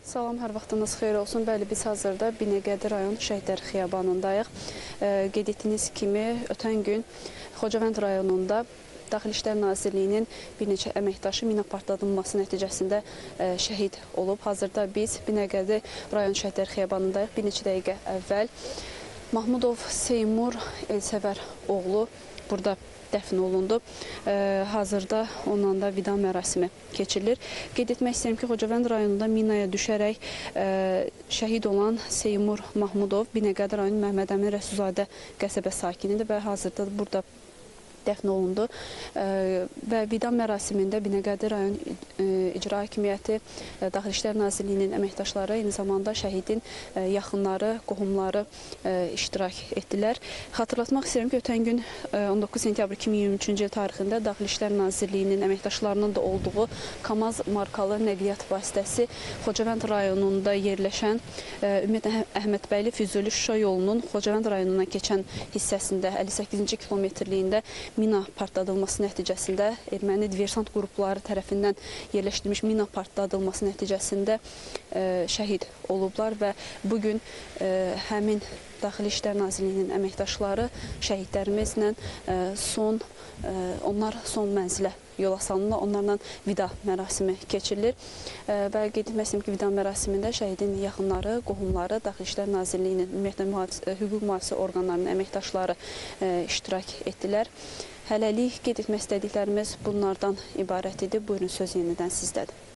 Salam, hər vaxtınız xeyir olsun. Bəli, biz hazırda Binəqədi rayon Şəhidlər Xiyabanındayıq. Qeyd etdiyiniz kimi, ötən gün Xocavənd rayonunda Daxili İşlər Nazirliyinin bir neçə əməkdaşı mina partladılması nəticəsində şəhid olub. Hazırda biz Binəqədi rayon Şəhidlər Xiyabanındayıq. Bir neçə dəqiqə əvvəl Mahmudov Seymur Elsəvər oğlu burada dəfn olundu. Hazırda onunla da vida mərasimi keçirilir. Qeyd etmək istəyirəm ki, Xocavənd rayonunda minaya düşərək şəhid olan Seymur Mahmudov Binəqədi rayon Məhəmməd Rəsulzadə qəsəbə sakinidir və hazırda burada dəfn olundu və vida mərasimində Binəqədi rayon İcra Hakimiyyəti, Daxili İşlər Nazirliyinin əməkdaşları, eyni zamanda şəhidin yaxınları, qohumları iştirak etdilər. Xatırlatmaq istəyirəm ki, ötən gün 19 sentyabr 2023-cü il tarixində Daxili İşlər Nazirliyinin əməkdaşlarının da olduğu KAMAZ markalı nəqliyyat vasitəsi Xocavənd rayonunda yerləşən Ümumiyyətlə Əhmədbəyli Füzuli Şuşa yolunun Xocavənd rayonuna keçən hissəsində 58-ci kilometrliyində mina partladılması nəticəsində erməni diversant qrupları tərəfindən yerləşdirilmiş mina partladılması nəticəsində şəhid olublar və bugün həmin Daxili İşlər Nazirliyinin əməkdaşları şəhidlərimizlə onlar son mənzilə yola salınırlar, onlarla vida mərasimi keçirilir və qeyd etmək istəyirəm ki, vida mərasimində şəhidin yaxınları, qohumları, Daxili İşlər Nazirliyinin, ümumiyyətlə hüquq mühafizə orqanlarının əməkdaşları iştirak etdilər. Hələlik qeyd etmək istədiklərimiz bunlardan ibarət idi. Buyurun, söz yenidən sizdədir.